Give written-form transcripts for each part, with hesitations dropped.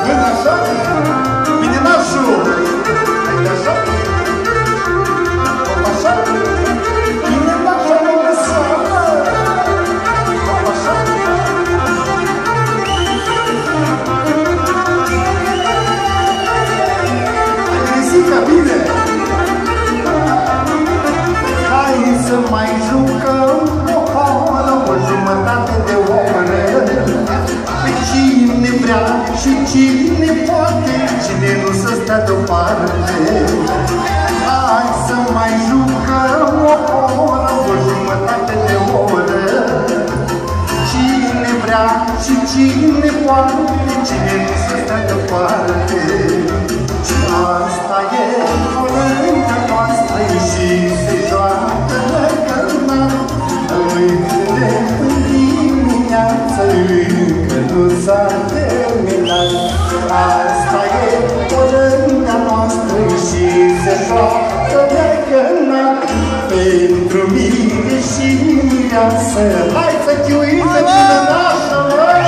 Până așa? Bine, nașul! Hai așa? Hop așa? Bine, nașul, nu lăsa! Hop așa? Hai, Crisica, bine! Hai să mai jucăm o oră, o jumătate de oră. Pe cine vrea și cine poate, cine nu să stea deoparte. Hai să mai jucăm o oră, o jumătate de oră. Cine vrea și cine poate, cine nu să stea deoparte. Și asta e orăința noastră și se joacă lăcăna. Însele în dimineață încă nu s-a terminat. Asta e orăința noastră și se joacă lăcăna. Pentru mine și mireasă, hai să chiuim pe cine nașă, măi!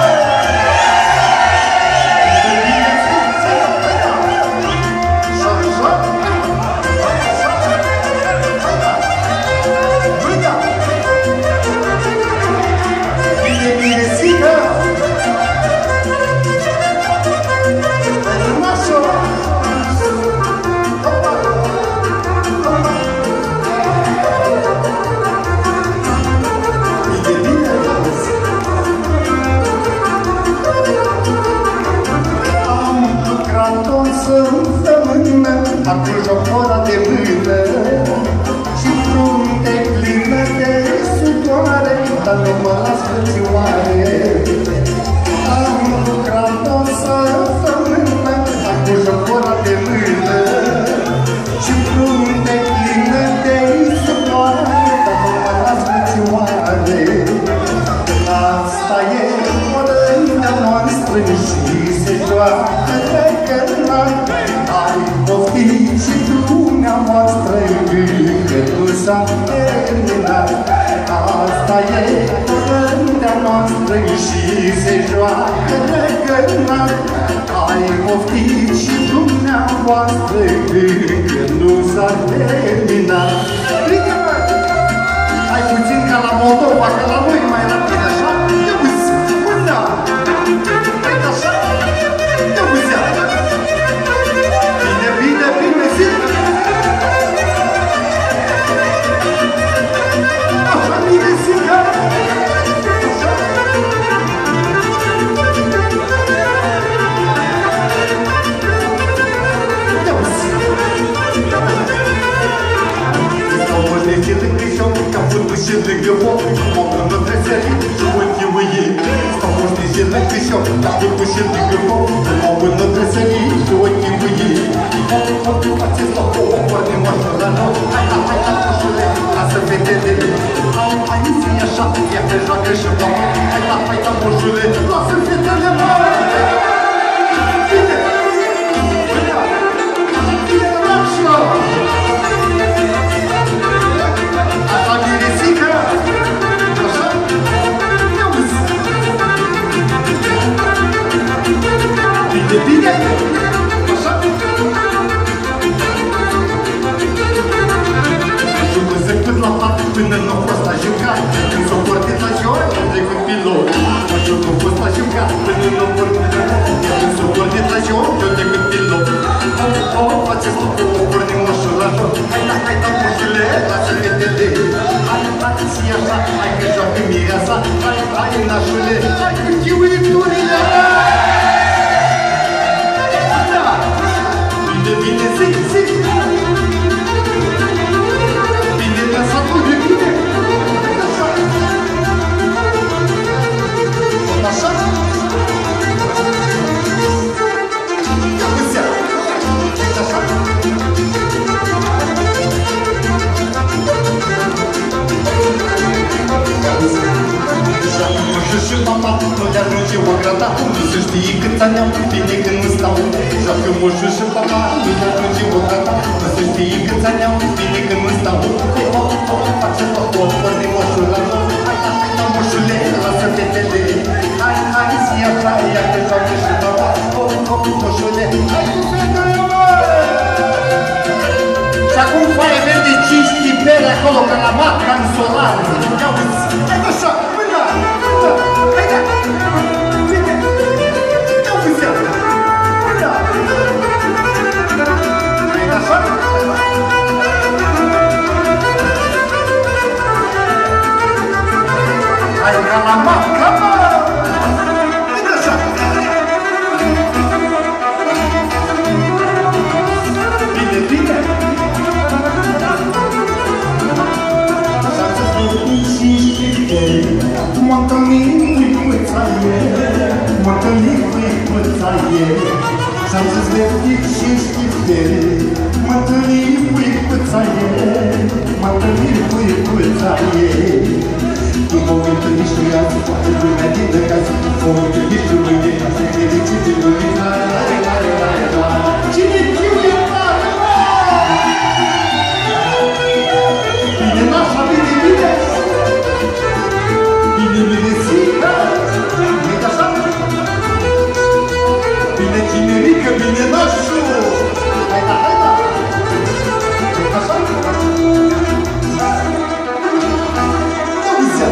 Acum joc ora de mână și frunte plină de sudoare, dar nu mă las frățioare. Am lucrat o săptămână, acum joc ora de mână și frunte plină de sudoare, dar nu mă las frățioare. Asta e orăința noastră și se joacă lăcăna. Hai, poftiți și dumneavoastră, încă nu s-a terminat. Asta e orăința noastră și se joacă lăcăna. Hai, poftiți și dumneavoastră, încă nu s-a terminat. Bine, mă! Hai puțin ca la Moldova, că la noi mai rapid, așa? Ia uzi, până! Hai așa? Ia uzi, ia! Bine, bine, bine, zi! Așa, bine, zi, ia! Așa! Ia uzi! Stau mănânci lângă șoc, ca vântul și lângă foc, mă până trăsări și ochii mâie. Stau mănânci lângă șoc, ca vântul și lângă foc, mă până trăsări și ochii mâie. Faceți la foc, poate moașă la nou. Hai la coșule, lasă fetele. Hai zi așa, ia pe joacă și la mă. Hai la coșule, lasă fetele, mă. Bine! Bine! Bine, nașă! Așa, miresică! Așa? Ia uzi! Bine, bine! Așa? Jucă-se cât la pat până nu a fost la jucat. Când s-o portit la joc, a trecut pilot. Nu a fost la jucat până nu a portit la joc. Când s-o portit la joc, a trecut pilot. Faceți tot o pornim moșul la joc. Hai da moșule, lasă fetele. Hai zi așa, hai că joacă mireasa. Hai nașule, hai cu chiuiturile. Bine, bine, zic, zic. Bine, dansatul de bine. Așa. Așa. Ia uzi-a. Așa. Și mama, nu le ajunge o grata. Nu se știe cât ani am, bine când nu stau. Joacă moșul și mama, nu le ajunge o grata. Nu se știe cât ani am, bine când nu stau. Face tot o porni moșul la joc. Hai da moșule, lasă fetele. Hai zi așa, ia că joacă și mama. acum foaie verde 5 chipere acolo, ca la matca în solar. Ia uzi, hai așa, până, până, hai da, vine, ia uzi, ia, până, hai așa? Hai ca la matca, mă! Hai așa! Bine, bine! M-a întâlnit cu m-a întâlnit cu s-am zis vertic și știftere, m-a întâlnit cu m-a întâlnit cu Cum o întâlnit și ea, poate lumea din de casă, o întâlnit și mâine, ca să ferice de lumina, Cine chiuie tare, mă? Bine nașa, bine, bine! Bine, bine, zică! Nu-i așa? Bine, cinerică, bine, nașu! Hai da, hai da! Nu-i așa? Ia uzi-a!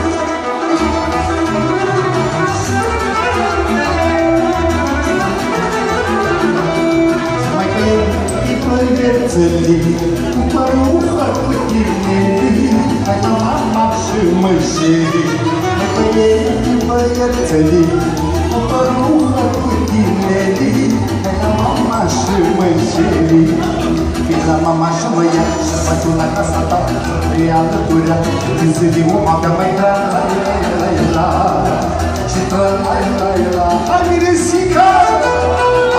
Mai că e băiețălii, cu păruha cu tineri, hai la mama și mășerii. Mai că e băiețălii, cu păruha cu tineri, hai la mama și mășerii. Vin la mama și mă ia și faci una casa ta, îi alăturea, când se vii om avea mai la și la. Hai, Miresica!